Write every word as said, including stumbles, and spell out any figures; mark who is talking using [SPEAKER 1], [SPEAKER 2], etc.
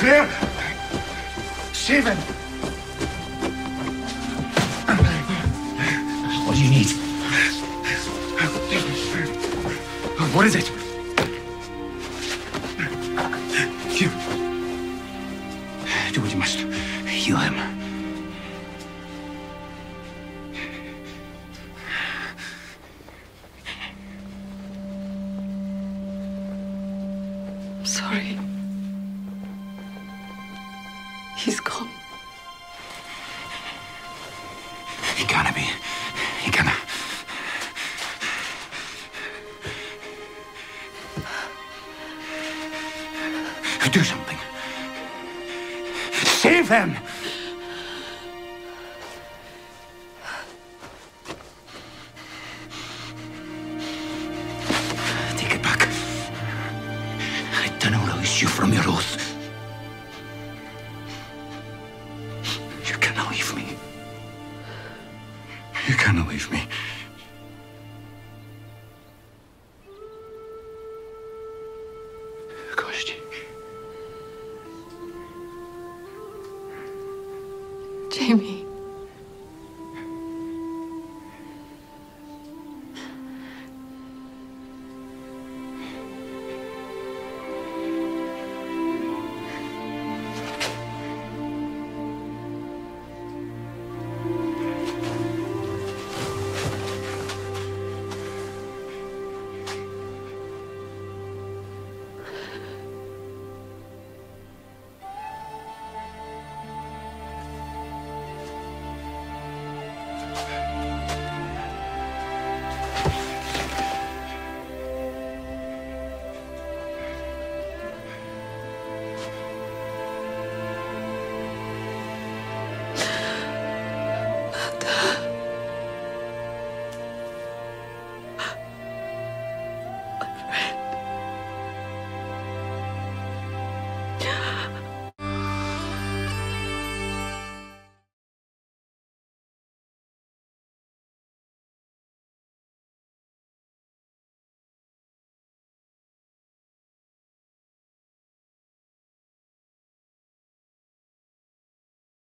[SPEAKER 1] Claire! Save him! What do you need? What is it? You. Do what you must. Heal him.
[SPEAKER 2] Sorry. He's gone.
[SPEAKER 1] He canna be. He canna. Do something. Save him! Take it back. I don't release you from your oath. You cannot leave me. You cannot leave me.
[SPEAKER 2] Jamie. Friend.